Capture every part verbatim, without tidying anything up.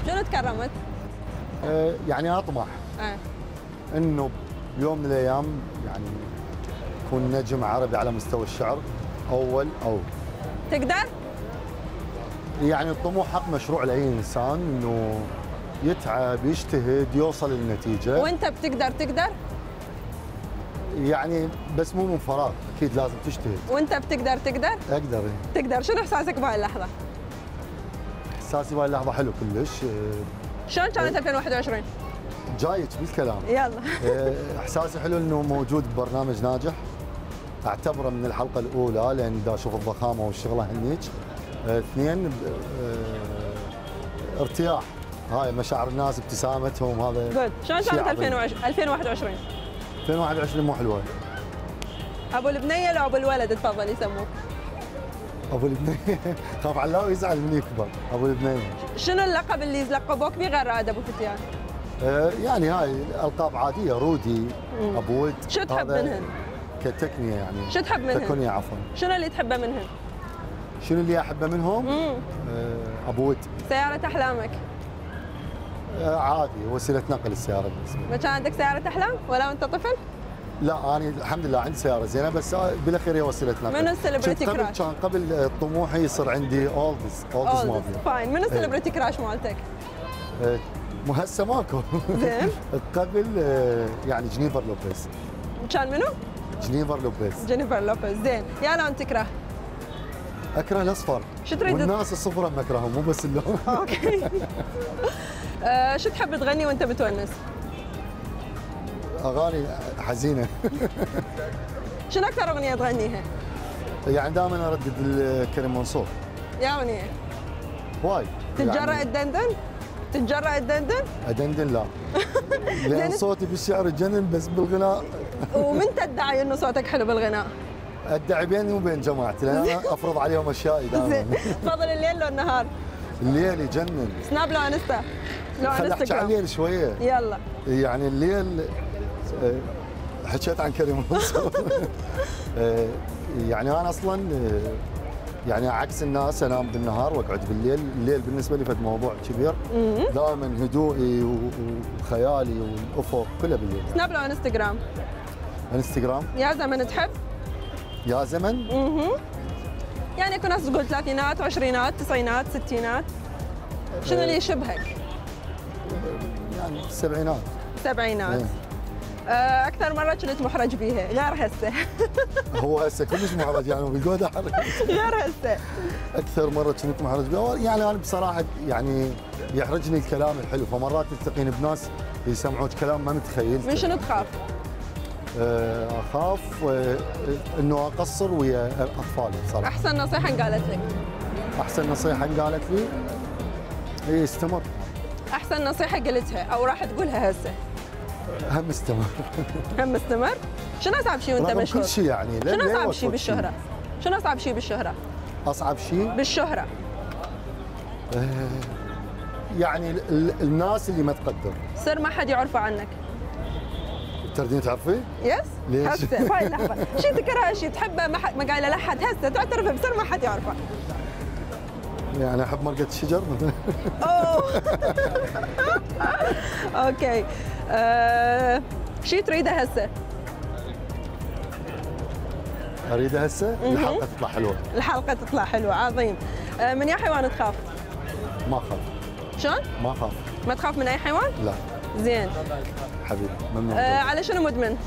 شنو تكرمت؟ آه يعني اطمح اه انه بيوم من الايام يعني اكون نجم عربي على مستوى الشعر اول او تقدر؟ يعني الطموح حق مشروع لاي انسان انه يتعب يجتهد يوصل للنتيجه. وانت بتقدر تقدر؟ يعني بس مو من فراغ، اكيد لازم تجتهد. وانت بتقدر تقدر؟ اقدر. إيه. تقدر. شنو احساسك بهاي اللحظه؟ احساسي بهاي اللحظه حلو كلش. شلون كانت ألفين وواحد وعشرين؟ جايك بالكلام. يلا. احساسي حلو انه موجود ببرنامج ناجح، اعتبره من الحلقه الاولى لان دا اشوف الضخامه والشغله هنيك. اثنين اه ارتياح، هاي مشاعر الناس ابتسامتهم هذا. جود. شلون كانت ألفين وواحد وعشرين؟ ألفين وواحد وعشرين مو حلوه. ابو البنيه لو ابو الولد تفضل يسموك؟ ابو البنيه خاف علاه ويزعل من يكبر. ابو البنيه. شنو اللقب اللي يلقبوك به غير رائد ابو فتيان؟ آه يعني هاي القاب عاديه، رودي، مم. ابو ود. شو تحب منهن؟ كتكنيه يعني. شو تحب منهن؟ تكنيه عفوا. شنو اللي تحبه منهن؟ شنو اللي احبه منهم؟ امم آه ابو ود. سياره احلامك؟ آه عادي، وسيله نقل السياره بالنسبه لي. ما كان عندك سياره احلام ولا وانت طفل؟ لا انا الحمد لله عندي سياره زينه بس بالاخير هي وسيله نقل. منو السليبرتي كراش؟ كان قبل طموحي يصير عندي اولدز اولدز مافيا. فاين. منو السليبرتي كراش مالتك؟ آه هسه ماكو. زين. قبل يعني جينيفر لوبيز. كان منو؟ جينيفر لوبيز. جينيفر لوبيز. زين. يا لون تكره؟ اكره الاصفر. شو تريد؟ والناس الصفرة ما اكرههم مو بس اللون. اوكي. آه شو تحب تغني وانت متونس؟ اغاني حزينه. شنو اكثر اغنيه تغنيها؟ يعني دائما اردد كريم منصور. يا اغنيه؟ وايد. تتجرأ يعني تدندن؟ تتجرأ تدندن؟ ادندن لا. لان صوتي بالشعر تجنن بس بالغناء. ومن تدعي انه صوتك حلو بالغناء؟ ادعي بيني وبين جماعتي لان انا افرض عليهم اشيائي دائما. زين. تفضل الليل لو النهار؟ الليل يجنن. سناب لو انستا؟ لو خليني احكي عن الليل شويه. يلا. يعني الليل حكيت عن كريم منصور. يعني انا اصلا يعني عكس الناس انام بالنهار واقعد بالليل، الليل بالنسبه لي فد موضوع كبير. دائما هدوئي وخيالي والافق كله بالليل. سناب لو انستغرام؟ انستغرام. يا زمن تحب؟ يا زمن؟ اها. يعني اكو ناس تقول ثلاثينات وعشرينات تسعينات ستينات. شنو اللي يشبهك؟ يعني السبعينات. سبعينات. ايه. اكثر مره كنت محرج بيها غير هسه؟ هو هسه كلش محرج يعني بالجود احرج. غير هسه. اكثر مره كنت محرج بيها يعني انا بصراحه يعني يحرجني الكلام الحلو، فمرات تلتقين بناس يسمعوك كلام ما متخيلته. من شنو تخاف؟ اخاف انه اقصر ويا اطفالي بصراحه. احسن نصيحه انقالت لك؟ احسن نصيحه انقالت لي هي استمر. احسن نصيحه قلتها او راح تقولها هسه؟ هم استمر. هم استمر؟ شنو اصعب شيء وانت مشهور؟ كل شيء يعني. شنو اصعب شيء بالشهره؟ شنو اصعب شيء بالشهره؟ اصعب شيء بالشهره؟ آه يعني الناس اللي ما تقدر. سر ما حد يعرفه عنك. تردين تعرفي؟ يس؟ ليش؟ هسه بهاي اللحظة، شيء تكره شيء تحبه ما حد ما قايله لحد هسه تعترف بسر ما حد يعرفه. يعني احب مرقة الشجر. اوه. اوكي. أه... شيء تريده هسه؟ اريده هسه؟ الحلقة تطلع حلوة. الحلقة تطلع حلوة، عظيم. أه من يا حيوان تخاف؟ ما اخاف. شلون؟ ما اخاف. ما تخاف من اي حيوان؟ لا. زين. حبيبي ممنون. أه على شنو مدمن؟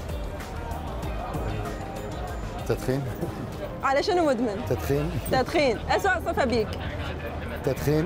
تدخين. على شنو مدمن؟ تدخين. تدخين، أسوأ صفة بيك؟ تدخين.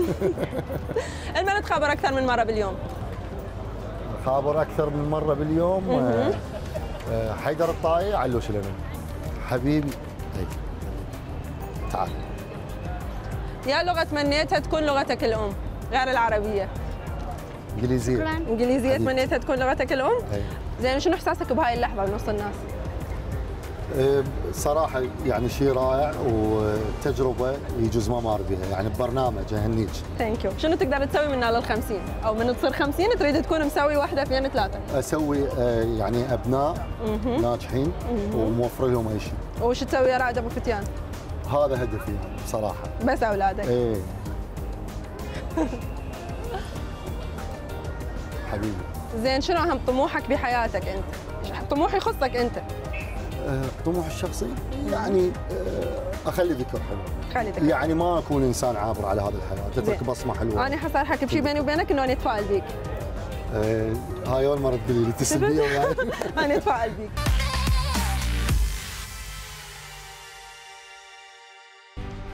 المن تخابر أكثر من مرة باليوم؟ خابر أكثر من مرة باليوم. آه آه حيدر الطائي علوش لنا. حبيبي هي تعال. يا لغة تمنيتها تكون لغتك الأم غير العربية؟ انجليزيه. انجليزيه تمنيتها تكون لغتك الام؟ أي. زين شنو احساسك بهاي اللحظه بنص الناس؟ أه صراحه يعني شيء رائع وتجربه يجوز ما مار بها يعني ببرنامج اهنيك. ثانك يو. شنو تقدر تسوي من ال خمسين او من تصير خمسين تريد تكون مسوي واحده اثنين ثلاثه؟ اسوي أه يعني ابناء ناجحين وموفر لهم اي شيء. وش تسوي يا رائد ابو فتيان؟ هذا هدفي يعني بصراحه. بس اولادك؟ ايه. حبيبي. زين شنو اهم طموحك بحياتك انت؟ طموح يخصك انت. أه طموح الشخصي يعني أه اخلي ذكر حلو. خلي ذكر. يعني ما اكون انسان عابر على هذه الحياه، تترك بصمه حلوه. انا حصار حكي بشيء بيني وبينك انه انا اتفائل بيك. أه هاي اول مره تقولي لي تسلميه وياي. انا اتفائل بيك.